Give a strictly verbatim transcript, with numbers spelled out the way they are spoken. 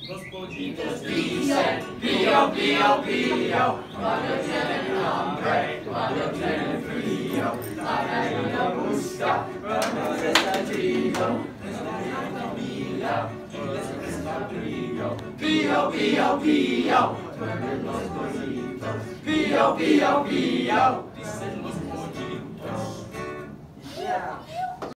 los pollitos dicen pío, pío, pío, cuando tienen hambre, cuando tienen frío, la gallina busca cuando está chico, es una familia y les presta brillo. Pío, pío, pío, duermen los pollitos, pío, pío, pío.